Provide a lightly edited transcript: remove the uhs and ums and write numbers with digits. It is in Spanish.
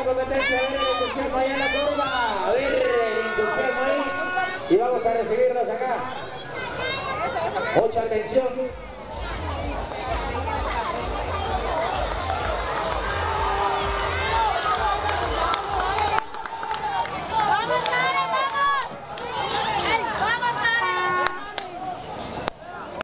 competencia, a ver el entusiasmo allá en la curva, a ver el entusiasmo ahí, y vamos a recibirlos acá. Mucha atención.